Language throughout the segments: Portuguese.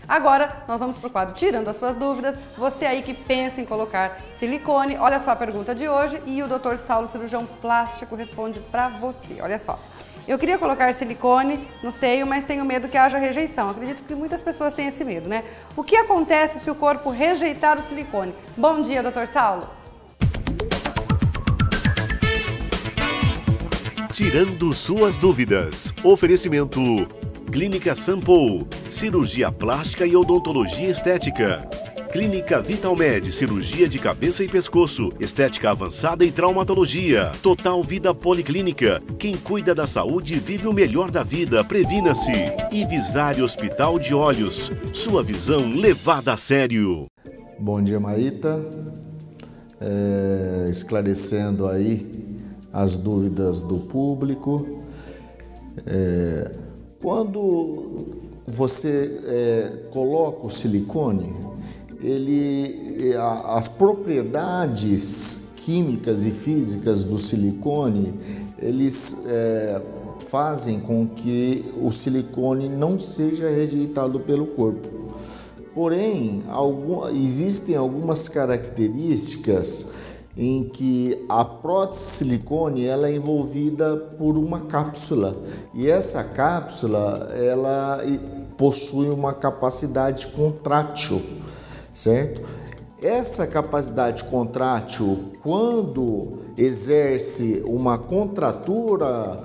Agora, nós vamos para o quadro Tirando as Suas Dúvidas. Você aí que pensa em colocar silicone, olha só a pergunta de hoje e o Dr. Saulo, cirurgião plástico, responde para você. Olha só. Eu queria colocar silicone no seio, mas tenho medo que haja rejeição. Acredito que muitas pessoas têm esse medo, né? O que acontece se o corpo rejeitar o silicone? Bom dia, Dr. Saulo. Tirando suas dúvidas. Oferecimento: Clínica Sampo, cirurgia plástica e odontologia estética. Clínica Vitalmed, cirurgia de cabeça e pescoço, estética avançada e traumatologia. Total Vida Policlínica, quem cuida da saúde vive o melhor da vida, previna-se. E Visare Hospital de Olhos, sua visão levada a sério. Bom dia, Maíta. Esclarecendo aí as dúvidas do público. Quando você coloca o silicone, as propriedades químicas e físicas do silicone, eles fazem com que o silicone não seja rejeitado pelo corpo. Porém, existem algumas características em que a prótese silicone ela é envolvida por uma cápsula e essa cápsula ela possui uma capacidade contrátil, certo? Essa capacidade contrátil, quando exerce uma contratura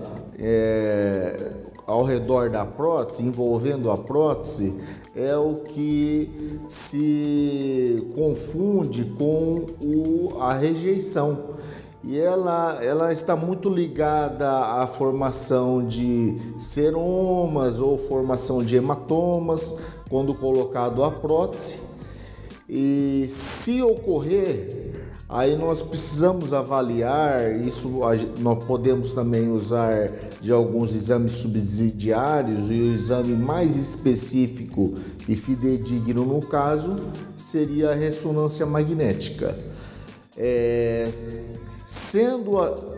ao redor da prótese, envolvendo a prótese, é o que se confunde com a rejeição. E ela está muito ligada à formação de seromas ou formação de hematomas quando colocado a prótese. E se ocorrer, aí nós precisamos avaliar, isso nós podemos também usar de alguns exames subsidiários, e o exame mais específico e fidedigno no caso seria a ressonância magnética. Sendo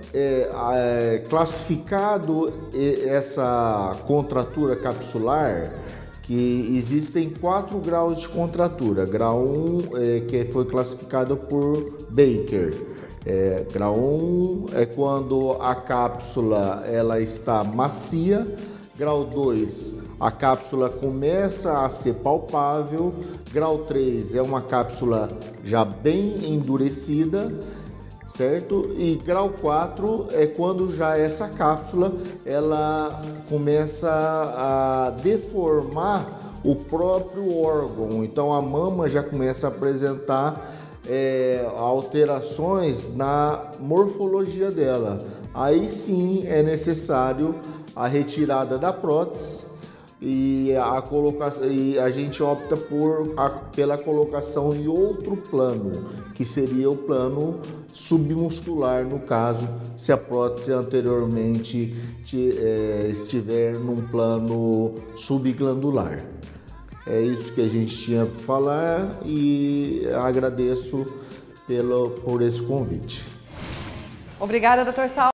classificado essa contratura capsular, que existem 4 graus de contratura. Grau 1 que foi classificado por Baker. Grau 1 é quando a cápsula ela está macia. Grau 2, a cápsula começa a ser palpável. Grau 3 é uma cápsula já bem endurecida, certo? E grau 4 é quando já essa cápsula ela começa a deformar o próprio órgão. Então a mama já começa a apresentar alterações na morfologia dela. Aí sim é necessário a retirada da prótese e a gente opta pela colocação em outro plano, que seria o plano submuscular, no caso, se a prótese anteriormente estiver num plano subglandular. É isso que a gente tinha para falar e agradeço por esse convite. Obrigada, Dr. Saulo.